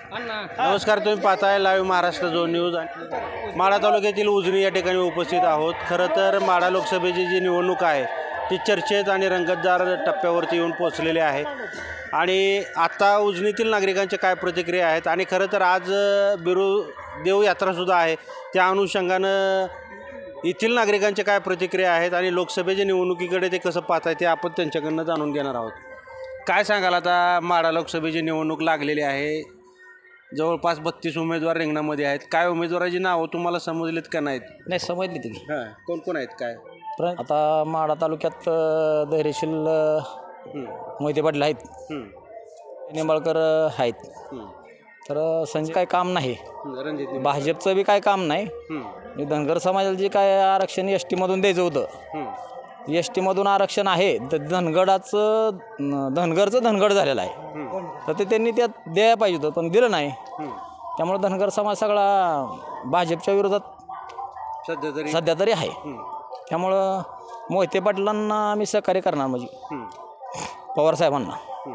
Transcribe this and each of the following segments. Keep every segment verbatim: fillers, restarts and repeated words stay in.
नमस्कार, तुम्ही पाहताय live Maharashtra zone news. Madha तालुक्यातील उजनी या ठिकाणी उपस्थित आहोत. खरं तर माढा लोकसभेची जी निवडणूक आहे ती चर्चेत आणि रंगतदार टप्प्यावरती येऊन पोचलेली आहे. आणि आता उजनीतील नागरिकांच्या काय प्रतिक्रिया आहेत आणि खरं तर आज बिरू देव यात्रासुद्धा आहे, त्या अनुषंगानं येथील नागरिकांच्या काय प्रतिक्रिया आहेत आणि लोकसभेच्या निवडणुकीकडे ते कसं पाहताय ते आपण त्यांच्याकडनं जाणून घेणार आहोत. काय सांगाल, आता माढा लोकसभेची निवडणूक लागलेली आहे, जवळपास बत्तीस उमेदवार रिंगणामध्ये आहेत. काय उमेदवाराची नावं तुम्हाला समजलीत का नाहीत? नाही समजली ती. हां, कोण कोण आहेत काय? आता माढा तालुक्यात धैर्यशील मोहिते पाटील आहेत, निंबाळकर आहेत, तर संजय काय काम नाही, रणजित भाजपचं बी काय काम नाही. धनगर समाजाला जे काय आरक्षण एस टीमधून द्यायचं होतं, एस टीमधून आरक्षण आहे तर धनगडाचं धनगरचं धनगड झालेलं आहे, तर ते त्यांनी त्यात द्यायला पाहिजे होतं पण दिलं नाही. त्यामुळे धनगर समाज सगळा भाजपच्या विरोधात सध्या तरी सध्या तरी आहे. त्यामुळं मोहिते पाटलांना आम्ही सहकार्य करणार, म्हणजे पवार साहेबांना.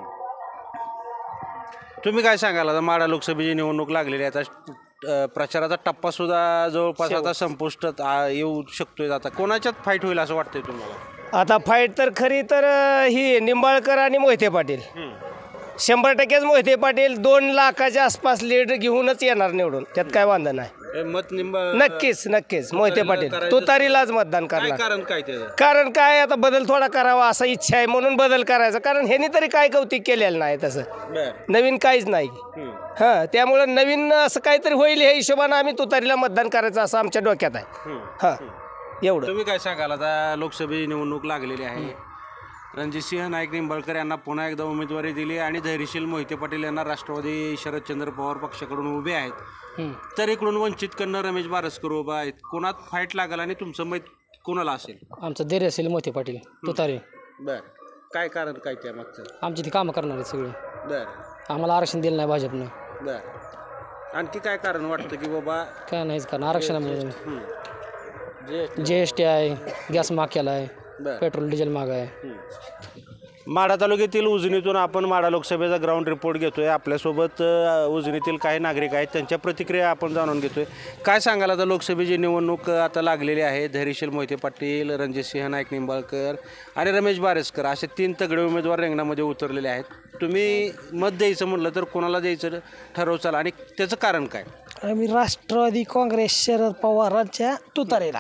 तुम्ही काय सांगाल, आता माढा लोकसभेची निवडणूक लागलेली आहे, आता प्रचाराचा टप्पासुद्धा जवळपास आता संपुष्टात येऊ शकतोय. आता कोणाच्यात फाईट होईल असं वाटतंय तुम्हाला? आता फाईट तर खरी तर ही निंबाळकर आणि मोहिते पाटील, शंभर टक्केच मोहिते पाटील दोन लाखाच्या आसपास लीड घेऊनच येणार निवडून, त्यात काय वांधा नाही. मत निंबा नक्कीच नक्कीच मोहिते पाटील तुतारीलाच मतदान करणार. कारण काय ते? कारण काय, आता बदल थोडा करावा असा इच्छा आहे म्हणून बदल करायचा. कारण ह्यांनी तरी काय कौतिक केलेलं नाही, तसं नवीन काहीच नाही. हां, त्यामुळं नवीन असं काहीतरी होईल ह्या हिशोबानं आम्ही तुतारीला मतदान करायचं असं आमच्या डोक्यात आहे. हां, एवढं. तुम्ही काय सांगाल, आता लोकसभेची निवडणूक लागलेली आहे, रणजितसिंह नाईक निंबाळकर यांना पुन्हा एकदा उमेदवारी दिली आणि धैर्यशील मोहिते पाटील यांना राष्ट्रवादी शरदचंद्र पवार पक्षाकडून उभे आहेत, तर इकडून वंचितकडनं रमेश बारसकर उभा आहेत. कोणात फाईट लागेल आणि तुमचं मत कोणाला असेल? आमचं धैर्यशील मोहिते पाटील तुतारी. बर, काय कारण काय त्या मागचं? आमची ती कामं करणार आहेत सगळी. बर, आम्हाला आरक्षण दिलं नाही भाजपनं. बर, आणखी काय कारण वाटतं की बाबा? काय नाहीच कारण आरक्षणामुळे जी एस टी आहे, गॅस महाग केला आहे, पेट्रोल डिझेल महाग आहे. माढा तालुक्यातील उजनीतून आपण माढा लोकसभेचा ग्राउंड रिपोर्ट घेतोय. आपल्यासोबत उजनीतील काही नागरिक आहेत, त्यांच्या प्रतिक्रिया आपण जाणून घेतोय. काय सांगाल, आता लोकसभेची निवडणूक आता लागलेली आहे, धैर्यशील मोहिते पाटील, रणजितसिंह नाईक निंबाळकर आणि रमेश बारसकर असे तीन तगडे उमेदवार रिंगणामध्ये उतरलेले आहेत. तुम्ही मत द्यायचं म्हटलं तर कोणाला द्यायचं ठरवचाल आणि त्याचं कारण काय? आम्ही राष्ट्रवादी काँग्रेस शरद पवारांच्या तुतारीला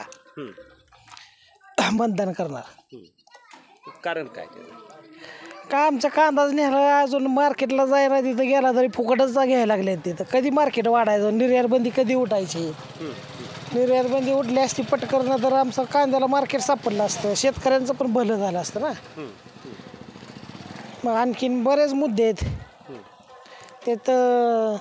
मतदान करणार. कारण काय? का आमचा कांदाच न्यायला अजून मार्केटला जायला तिथं गेला तरी फुकटच जा घ्यायला लागले. तिथं कधी मार्केट वाढायचं, निर्यात बंदी कधी उठायची? निर्यात बंदी उठली असती पटकन तर आमचं कांद्याला मार्केट सापडलं असतं, शेतकऱ्यांचं पण भलं झालं असतं ना. मग आणखीन बरेच मुद्दे आहेत त्यात.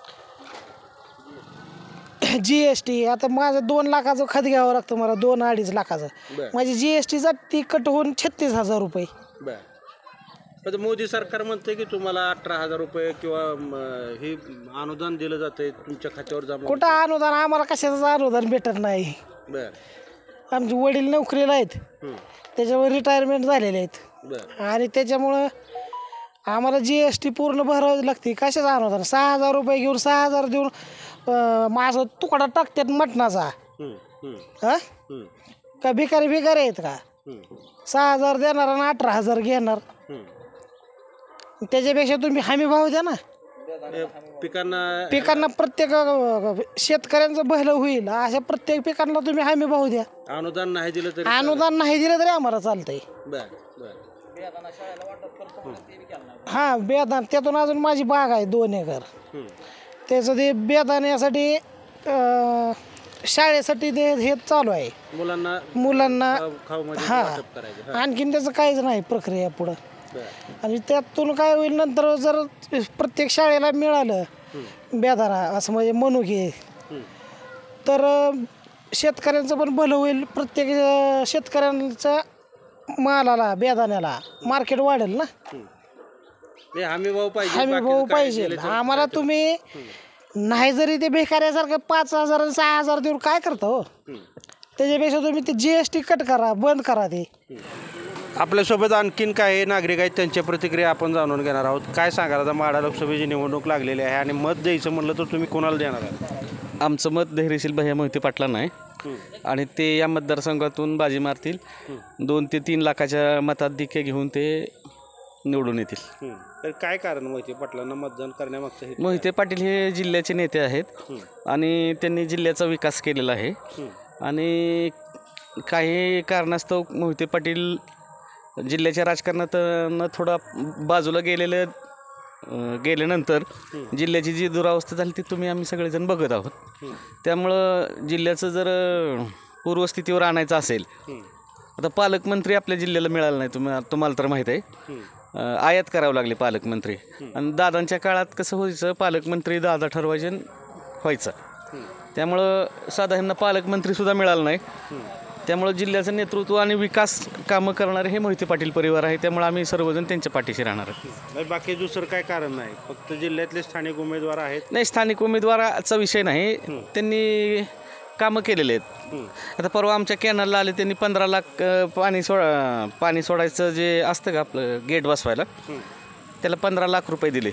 जी एस टी आता माझं दोन लाखाचं खत घ्यावं लागतं मला, दोन अडीच लाखाचं. माझी जी एस टी जाती कट होऊन छत्तीस हजार रुपये. पण मोदी सरकार म्हणते की तुम्हाला अठरा हजार रुपये किंवा हे अनुदान दिलं जातंय तुमच्या खात्यावर जमा. कुठं अनुदान? आम्हाला कशाचं अनुदान भेटत नाही. बर, आमचे वडील नोकरीला आहेत, त्याच्यावर रिटायरमेंट झालेले आहेत आणि त्याच्यामुळं आम्हाला जी एस टी पूर्ण भरावी लागते. कशाचं अनुदान? सहा हजार रुपये घेऊन सहा हजार देऊन माझा तुकडा टाकतात मटणाचा. हा, का भिकारी भिकारी आहेत का? सहा हजार देणार आणि अठरा हजार घेणार. त्याच्यापेक्षा तुम्ही हमी भाव द्या ना पिकांना. पिकांना प्रत्येक शेतकऱ्यांचं भलं होईल अशा प्रत्येक पिकांना तुम्ही हमी भाव द्या. अनुदान नाही दिलं तरी अनुदान नाही दिलं तरी आम्हाला चालतंय. हा, बेदान त्यातून अजून माझी बाग आहे दोन एकर, त्याचं ते बेदाण्यासाठी शाळेसाठी ते हे चालू आहे मुलांना मुलांना हा. आणखीन त्याचं काहीच नाही प्रक्रिया पुढं. आणि त्यातून काय होईल नंतर जर प्रत्येक शाळेला मिळालं बेदाना असं म्हणजे मनुके, तर शेतकऱ्यांचं पण भलं होईल. प्रत्येक शेतकऱ्यांच्या मालाला बेदाण्याला मार्केट वाढेल ना. हमी भाव पाहिजे, हमी भाव पाहिजे आम्हाला. तुम्ही नाही जरी ते बेकार्यासारखं पाच हजार आणि सहा हजार देऊन काय करता हो? त्याच्यापेक्षा तुम्ही ते जी एस टी कट करा, बंद करा ते. आपल्यासोबत आणखीन काही नागरिक आहेत, त्यांच्या प्रतिक्रिया आपण जाणून घेणार आहोत. काय सांगाल आता माढा लोकसभेची निवडणूक लागलेली आहे आणि मत द्यायचं म्हणलं तर तुम्ही कोणाला देणार आहात? आमचं मत धैर्यशील भैया मोहिते पाटलांना आहे आणि ते या मतदारसंघातून बाजी मारतील. दोन ते तीन लाखाच्या मताधिक्य घेऊन ते निवडून येतील. तर काय कारण मोहिते पाटलांना मतदान करण्यामागचं हे? मोहिते पाटील हे जिल्ह्याचे नेते आहेत आणि त्यांनी जिल्ह्याचा विकास केलेला आहे आणि काही कारणास्तव मोहिते पाटील जिल्ह्याच्या राजकारणात न थोडा बाजूला गेलेलं गेल्यानंतर जिल्ह्याची जी दुरावस्था झाली ती तुम्ही आम्ही सगळेजण बघत आहोत. त्यामुळं जिल्ह्याचं जर पूर्वस्थितीवर आणायचं असेल, आता पालकमंत्री आपल्या जिल्ह्याला मिळालं नाही, तुम्ही तुम्हाला तर माहीत आहे, आयात करावं लागले पालकमंत्री. आणि दादांच्या काळात कसं व्हायचं, पालकमंत्री दादा ठरवायचे व्हायचं. त्यामुळं साधा ह्यांना पालकमंत्रीसुद्धा मिळालं नाही. त्यामुळं जिल्ह्याचं नेतृत्व आणि विकास कामं करणारे हे मोहिते पाटील परिवार आहे. त्यामुळे आम्ही सर्वजण त्यांच्या पाठीशी राहणार आहोत. बाकी दुसरं काय कारण नाही, फक्त जिल्ह्यातले स्थानिक उमेदवार आहेत? नाही, स्थानिक उमेदवाराचा विषय नाही, त्यांनी कामं केलेले आहेत. आता परवा आमच्या कॅनलला आले, त्यांनी पंधरा लाख पाणी सोडा पाणी सोडायचं जे असतं का आपलं गेट बसवायला, त्याला पंधरा लाख रुपये दिले.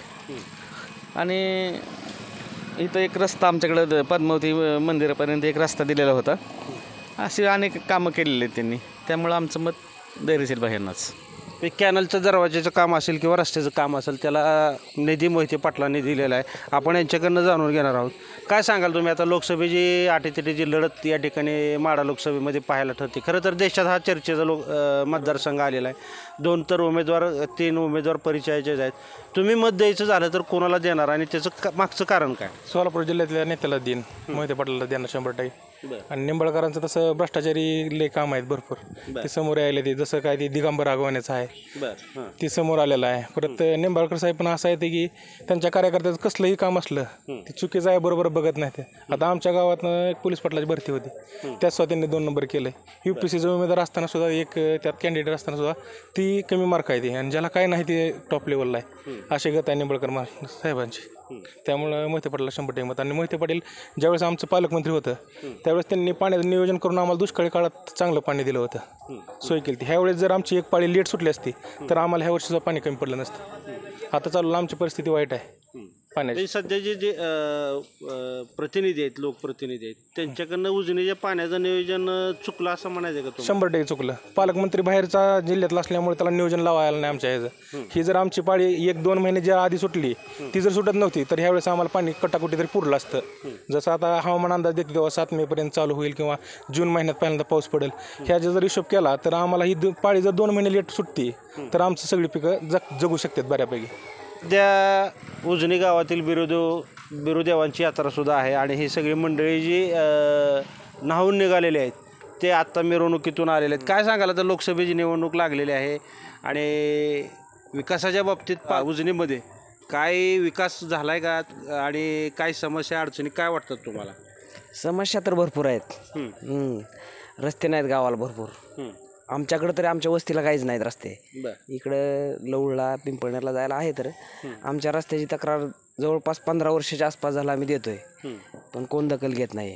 आणि इथं एक रस्ता आमच्याकडं पद्मावती मंदिरापर्यंत एक रस्ता दिलेला होता. अशी अनेक कामं केलेली आहेत त्यांनी. त्यामुळं आमचं मत धैर्यशील भाईंनाच. ते कॅनलचं दरवाजाचं काम असेल किंवा रस्त्याचं काम असेल, त्याला निधी मोहिते पाटलांनी दिलेला आहे. आपण यांच्याकडनं जाणून घेणार आहोत. काय सांगाल तुम्ही, आता लोकसभेची अटीतटीची लढत या ठिकाणी माढा लोकसभेमध्ये पाहायला ठरते. खरं तर देशात हा चर्चेचा लोक मतदारसंघ आलेला आहे. दोन तर उमेदवार तीन उमेदवार परिचयाचेच आहेत. तुम्ही मत द्यायचं झालं तर कोणाला देणार आणि त्याचं का मागचं कारण काय? सोलापूर जिल्ह्यातल्या नेत्याला देईन, मोहिते पाटलाला देणार शंभर टक्के. आणि निंबाळकरांचं तसं भ्रष्टाचारी लय काम आहेत भरपूर, ते समोर आले. ते जसं काय ते दिगंबर राघवानेचं आहे ते समोर आलेलं आहे. परत निंबाळकर साहेब पण असं आहे ते की त्यांच्या कार्यकर्त्याचं कसलंही काम असलं ते चुकीचं आहे बरोबर बघत नाही. ते आता आमच्या गावात एक पोलीस पाटलाची भरती होती, त्यात सुद्धा त्यांनी दोन नंबर केलं. यू पी सीचा उमेदवार असताना सुद्धा एक त्यात कॅन्डिडेट असताना सुद्धा ती कमी मार्क आहे ती, आणि ज्याला काय नाही ते टॉप लेवलला आहे. असे गत आहे निंबाळकर साहेबांची. त्यामुळं मोहिते पाटलाला शंभर टक्के मत. आणि मोहिते पाटील ज्यावेळेस आमचं पालकमंत्री होतं त्यावेळेस त्यांनी पाण्याचं नियोजन करून आम्हाला दुष्काळी काळात चांगलं पाणी दिलं होतं, सोय केली. ह्यावेळेस जर आमची एक पाळी लेट सुटली असती तर आम्हाला ह्या वर्षीचं पाणी कमी पडलं नसतं. आता चालू आमची परिस्थिती वाईट आहे पाण्याची. सध्याचे जे प्रतिनिधी आहेत, लोकप्रतिनिधी आहेत, त्यांच्याकडनं उजनीच्या पाण्याचं नियोजन चुकलं असं म्हणायचं का? शंभर टक्के चुकलं. पालकमंत्री बाहेरचा जिल्ह्यातला असल्यामुळे त्याला नियोजन लावायला नाही आमच्या ह्याचं. ही जर आमची पाळी एक दोन महिने ज्या आधी सुटली ती जर सुटत नव्हती तर ह्यावेळेस आम्हाला पाणी कटाकुटी तरी पुरलं असतं. जसं आता हवामान अंदाज देते तेव्हा सात मे पर्यंत चालू होईल किंवा जून महिन्यात पहिल्यांदा पाऊस पडेल, ह्याचा जर हिशोब केला तर आम्हाला ही पाळी जर दोन महिने लेट सुटती तर आमचं सगळी पिकं जग जगू शकतात बऱ्यापैकी. त्या उजनी गावातील बिरुदो बिरुदेवांची यात्रासुद्धा आहे आणि ही सगळी मंडळी जी न्हावून निघालेली आहेत ते आत्ता मिरवणुकीतून आलेले आहेत. काय सांगाल, तर लोकसभेची निवडणूक लागलेली आहे आणि विकासाच्या बाबतीत पा उजनीमध्ये काय विकास झाला आहे का आणि काय समस्या अडचणी काय वाटतात तुम्हाला? समस्या तर भरपूर आहेत. रस्ते नाहीत गावाला भरपूर. आमच्याकडं तरी आमच्या वस्तीला काहीच नाहीत रस्ते. इकडं लवळला पिंपळण्याला जायला आहे तर आमच्या रस्त्याची तक्रार जवळपास पंधरा वर्षाच्या आसपास झाला आम्ही देतोय, पण कोण दखल घेत नाही.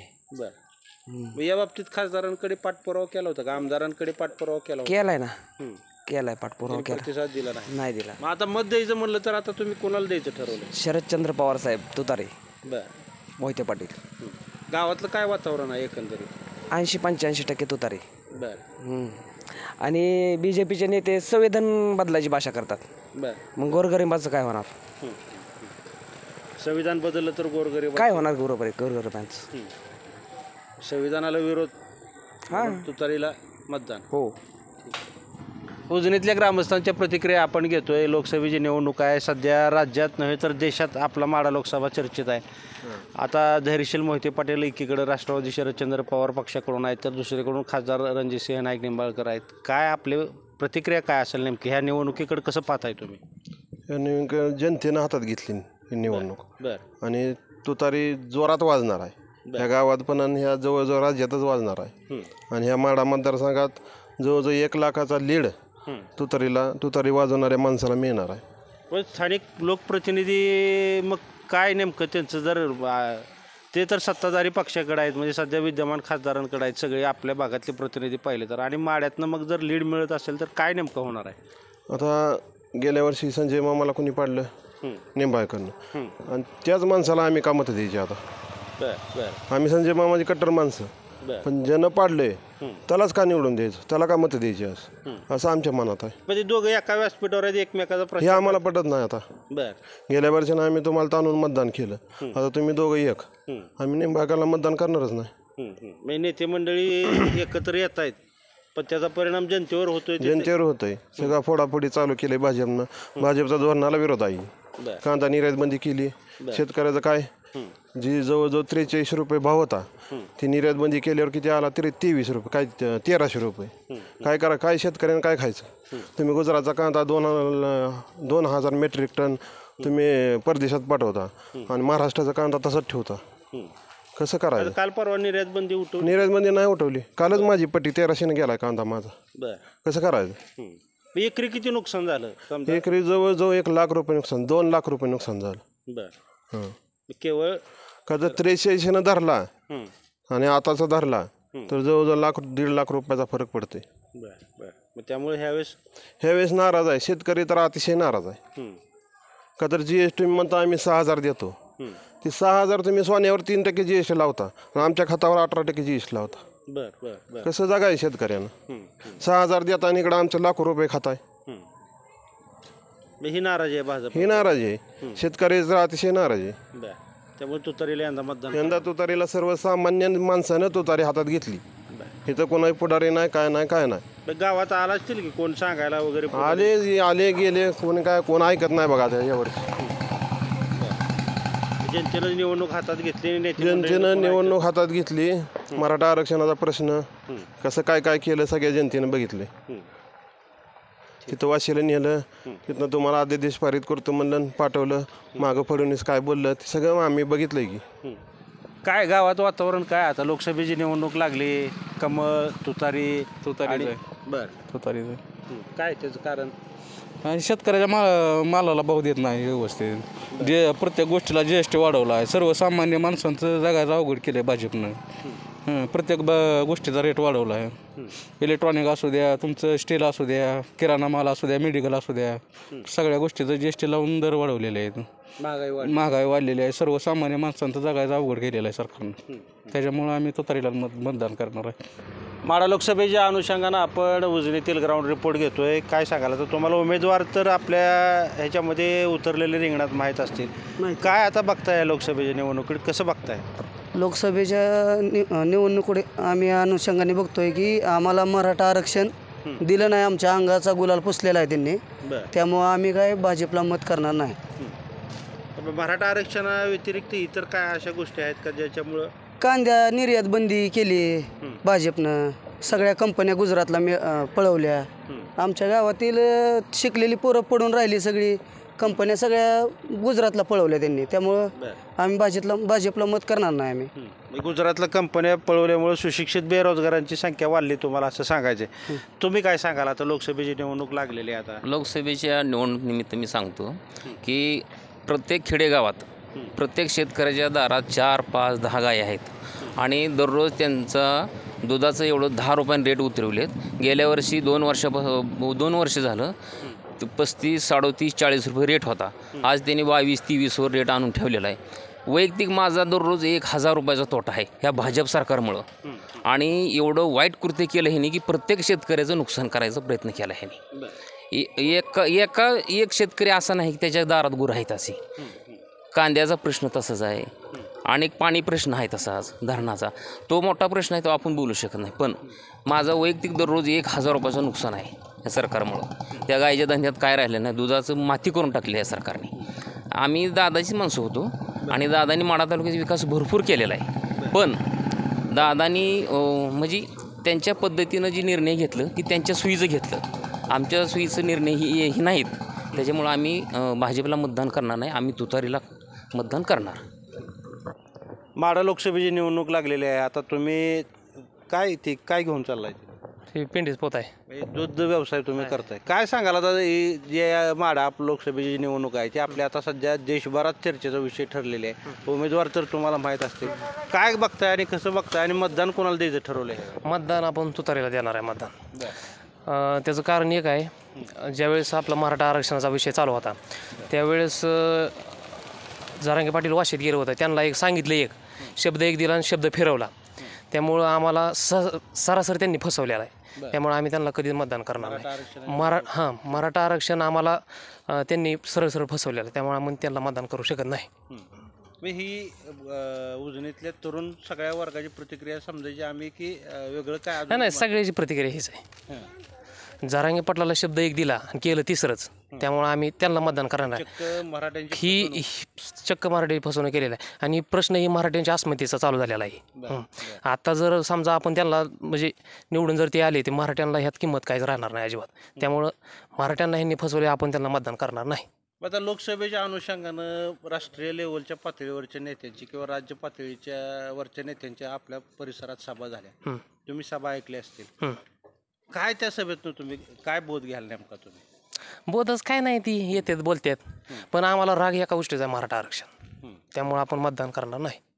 बरं, या बाबतीत खासदारांकडे पाठपुरावा केला होता का? आमदारांकडे पाठपुरावा केला होता? केलाय ना, केलाय पाठपुरावा केला, प्रतिसाद दिला नाही? नाही दिला. मग आता मत द्यायचं म्हणलं तर आता तुम्ही कोणाला द्यायचं ठरवलं? शरदचंद्र पवार साहेब तुतारे, बरं. मोहिते पाटील. गावातलं काय वातावरण आहे एकंदरीत? ऐंशी पंच्याऐंशी टक्के तुतारे. बरं. आणि बी जे पीचे नेते संविधान बदलायची भाषा करतात. बरं. मग गोरगरिबाचं काय होणार? संविधान बदललं तर गोरगरीब काय होणार गोरगरीब गोरगरिबांचं? संविधानाला विरोध, हां, तुतारीला मतदान. हो. उजनीतल्या ग्रामस्थांच्या प्रतिक्रिया आपण घेतोय. लोकसभेची निवडणूक आहे, सध्या राज्यात नव्हे तर देशात आपला माढा लोकसभा चर्चेत आहे. आता धैर्यशील मोहिते पाटील एकीकडे राष्ट्रवादी शरदचंद्र पवार पक्षाकडून आहेत तर दुसरीकडून खासदार रणजितसिंह नाईक निंबाळकर आहेत. काय आपले प्रतिक्रिया काय असेल नेमकी ह्या निवडणुकीकडे कसं पाहताय तुम्ही? या निवडणूक जनतेनं हातात घेतली ही निवडणूक. बरं. आणि तुतारी जोरात वाजणार आहे ह्या गावात पण आणि ह्या जवळजवळ राज्यातच वाजणार आहे. आणि ह्या माढा मतदारसंघात जवळजवळ एक लाखाचा लीड तुतारीला तुतारी वाजवणाऱ्या माणसाला मिळणार आहे. पण स्थानिक लोकप्रतिनिधी मग काय नेमकं त्यांचं जर ते तर सत्ताधारी पक्षाकडे आहेत, म्हणजे सध्या विद्यमान खासदारांकडे आहेत सगळे आपल्या भागातले प्रतिनिधी पाहिले तर. आणि माड्यातनं मग जर लीड मिळत असेल तर काय नेमकं होणार आहे? आता गेल्या वर्षी संजय मामाला कोणी पाडलं निंबाळकरनं, आणि त्याच माणसाला आम्ही का मतं द्यायची आता? बरं बरं आम्ही संजय मामाची कट्टर माणसं, पण ज्यानं पाडलंय त्यालाच का निवडून द्यायचं, त्याला का मतं द्यायची आज, असं आमच्या मनात आहे. म्हणजे दोघं एका व्यासपीठावर आहेत, एकमेकाचा हे प्रश्न. आम्हाला पटत नाही आता. बरं गेल्या वर्षीनं आम्ही तुम्हाला ताणून मतदान केलं, आता तुम्ही दोघं एक, आम्ही निंबाळकरला मतदान करणारच नाही. म्हणजे नेते मंडळी एकत्र येत आहेत, पण त्याचा परिणाम जनतेवर होतोय. ते- जनतेवर होतंय. सगळा फोडाफोडी चालू केली भाजपनं. भाजपचा धोरणाला विरोध आहे. कांदा निर्यात बंदी केली. शेतकऱ्याचं काय, जी जवळजवळ त्रेचाळीस रुपये भाव होता, ती निर्यात बंदी केल्यावर किती आला तरी तेवीस रुपये, काय ते- तेराशे रुपये. काय करा, काय शेतकऱ्यानं काय खायचं? तुम्ही गुजरातचा कांदा दोन दोन हजार मेट्रिक टन तुम्ही परदेशात पाठवता आणि महाराष्ट्राचा कांदा तसाच ठेवता. कसं करायचं? काल परवा निर्यात बंदी उठवली. निर्यात बंदी नाही उठवली. कालच माझी पट्टी तेराशेने गेला कांदा माझा. बरं कसं करायचं? एकरी किती नुकसान झालं समजा? एकरी जवळजवळ एक लाख रुपये नुकसान, दोन लाख रुपये नुकसान झालं. बरं हां, केवळ का जर त्रेचाळीसनं धरला आणि आताचा धरला तर जवळजवळ लाख दीड लाख रुपयाचा फरक पडते. बरं बरं मग त्यामुळे ह्यावेळेस ह्यावेळेस नाराज आहे शेतकरी, तर अतिशय नाराज आहे. का तर जी एस टी म्हणता आम्ही सहा हजार देतो, ती सहा हजार तुम्ही सोन्यावर तीन टक्के जी एस टी लावता आणि आमच्या खात्यावर अठरा टक्के जी एस टी लावता. बरं बरं बरं कसं जगाय शेतकऱ्यानं? सहा हजार देता आणि इकडं आमचं लाखो रुपये खाताय. ही नाराज आहे भाजप. ही नाराज आहे शेतकरी, तर अतिशय नाराज आहे. बरं त्यामुळे तुतारीला यंदा मतदान. यंदा तुतारीला सर्वसामान्य माणसानं तुतारी हातात घेतली. इथं कोणाही पुढारी नाही, काय नाही, काय नाही. बरं, गावात आला असतील की कोण सांगायला वगैरे? आले आले गेले, कोणी काय कोण ऐकत नाही बघा आता यावर्षी. जनतेनं निवडणूक हातात घेतली, नेते जनतेनं निवडणूक हातात घेतली. मराठा आरक्षणाचा प्रश्न कसं काय काय केलं सगळ्या जनतेनं बघितले. तिथं वाशीला नेलं, तिथनं तुम्हाला आदेश पारित करतो म्हणलं, पाठवलं. मागं फडणवीस काय बोललं ते सगळं आम्ही बघितलंय की. काय गावात वातावरण काय आता? लोकसभेची निवडणूक लागली, कमळ, तुतारी तुतारी बर तुतारीचं काय त्याचं कारण? आणि शेतकऱ्याच्या मा मालाला भाव देत नाही व्यवस्थित. जे प्रत्येक गोष्टीला जी एस टी वाढवला आहे. सर्वसामान्य माणसांचं जगायचं अवघड केलं आहे भाजपनं. हं, प्रत्येक ब गोष्टीचा रेट वाढवला आहे. इलेक्ट्रॉनिक असू द्या, तुमचं स्टील असू द्या, किराणा माल असू द्या, मेडिकल असू द्या, सगळ्या गोष्टीचं जी एस टी लावून दर वाढवलेले आहेत. महागाई वाढ महागाई वाढलेली आहे. सर्वसामान्य माणसांचं जगायचं अवघड केलेलं आहे सरकारनं. त्याच्यामुळं आम्ही तुतारीला मत मतदान करणार आहे. माढा लोकसभेच्या अनुषंगानं आपण उजनीतील ग्राउंड रिपोर्ट घेतोय. काय सांगायला तर तुम्हाला उमेदवार तर आपल्या ह्याच्यामध्ये उतरलेले रिंगणात माहीत असतील. काय आता बघताय या लोकसभेच्या निवडणुकीत, कसं बघताय? लोकसभेच्या नि निवडणुकीकडे आम्ही अनुषंगाने बघतोय की आम्हाला मराठा आरक्षण दिलं नाही. आमच्या अंगाचा गुलाल पुसलेला आहे त्यांनी, त्यामुळं आम्ही काय भाजपला मत करणार नाही. मराठा आरक्षणा व्यतिरिक्त इतर काय अशा गोष्टी आहेत का ज्याच्यामुळं? कांद्या निर्यात बंदी केली भाजपनं, सगळ्या कंपन्या गुजरातला मे पळवल्या. आमच्या गावातील शिकलेली पोरं पडून राहिली, सगळी कंपन्या सगळ्या गुजरातला पळवल्या त्यांनी, त्यामुळं आम्ही भाजपला भाजपला मत करणार नाही. आम्ही गुजरातला कंपन्या पळवल्यामुळे सुशिक्षित बेरोजगारांची संख्या वाढली तुम्हाला असं सांगायचं. तुम्ही काय सांगाल? आता लोकसभेची निवडणूक लागलेली आहे. आता लोकसभेच्या निवडणूक निमित्त मी सांगतो की प्रत्येक खेडेगावात प्रत्येक शेतकऱ्याच्या दारात चार पाच दहा गाय आहेत आणि दररोज त्यांचा दुधाचं एवढं दहा रुपयाने रेट उतरवलेत. गेल्या वर्षी दोन वर्षापासून दोन वर्ष झालं पस्तीस साडोतीस चाळीस रुपये रेट होता. आज त्यांनी बावीस तेवीसवर रेट आणून ठेवलेला आहे. वैयक्तिक माझा दररोज एक हजार रुपयाचा तोटा आहे ह्या भाजप सरकारमुळं. आणि एवढं वाईट कृत्य केलं ह्याने की प्रत्येक शेतकऱ्याचं नुकसान करायचा प्रयत्न केला ह्याने. एका एका एक शेतकरी असा नाही की त्याच्या दारात गुरं आहेत असे. कांद्याचा प्रश्न तसाच आहे, अनेक पाणी प्रश्न आहे तसाच, धरणाचा तो मोठा प्रश्न आहे, तो आपण बोलू शकत नाही. पण माझा वैयक्तिक दररोज एक हजार रुपयाचं नुकसान आहे या सरकारमुळं. त्या गायच्या धंद्यात काय राहिलं नाही, दुधाचं माती करून टाकले या सरकारने. आम्ही दादाची माणसं होतो आणि दादानी माढा तालुक्याचा विकास भरपूर केलेला आहे. पण दादानी म्हणजे त्यांच्या पद्धतीनं जे निर्णय घेतलं की त्यांच्या सुईचं घेतलं, आमच्या सुईचं निर्णय ही ही नाहीत. त्याच्यामुळं आम्ही भाजपला मतदान करणार नाही, आम्ही तुतारीला मतदान करणार. माढा लोकसभेची निवडणूक लागलेली आहे. आता तुम्ही काय ते काय घेऊन चाललाय? ते पेंडीच पोत आहे. हे दूध व्यवसाय तुम्ही करताय, काय सांगाल आता ही जे माढा लोकसभेची निवडणूक आहे ती आपल्या आता सध्या देशभरात चर्चेचा विषय ठरलेले आहे, उमेदवार तर तुम्हाला माहीत असतील, काय बघताय आणि कसं बघताय आणि मतदान कोणाला द्यायचं ठरवलं आहे? मतदान आपण तुतारीला देणार आहे मतदान. अं, त्याचं कारण एक आहे, ज्यावेळेस आपला मराठा आरक्षणाचा विषय चालू होता त्यावेळेस अं, जरांगे पाटील वाशीत गेलं होतं, त्यांना एक सांगितलं, एक शब्द एक दिला आणि शब्द फिरवला, त्यामुळं आम्हाला स सरासरी त्यांनी फसवलेला आहे. त्यामुळे आम्ही त्यांना कधीच मतदान करणार नाही. मरा हां मराठा आरक्षण आम्हाला अं, त्यांनी सरळ सरळ फसवलेलं आहे, त्यामुळे आम्ही त्यांना मतदान करू शकत नाही. ही उजनीतल्या तरुण सगळ्या वर्गाची प्रतिक्रिया समजायची आम्ही की वेगळं काय? नाही नाही सगळ्याची प्रतिक्रिया हीच आहे. जरांगे पाटलाला शब्द एक दिला आणि केलं तिसरंच, त्यामुळे आम्ही त्यांना मतदान करणार आहे. ही ही चक्क मराठी फसवणूक केलेलं आहे आणि प्रश्न ही मराठ्यांच्या अस्मितेचा चालू झालेला आहे. आता जर समजा आपण त्यांना म्हणजे निवडून जर ते आले ते मराठ्यांना ह्यात किंमत काहीच राहणार नाही अजिबात, त्यामुळं मराठ्यांना ह्यांनी फसवले, आपण त्यांना मतदान करणार नाही. आता लोकसभेच्या अनुषंगानं राष्ट्रीय लेवलच्या पातळीवरच्या नेत्यांची किंवा राज्य पातळीच्या वरच्या नेत्यांच्या आपल्या परिसरात सभा झाल्या, तुम्ही सभा ऐकल्या असतील, काय त्या सभेतून तुम्ही काय बोध घ्याल नेमका? तुम्ही बोधच काय नाही, ती येतात बोलतात, पण आम्हाला राग एका गोष्टीचा आहे, मराठा आरक्षण, त्यामुळे आपण मतदान करणार नाही.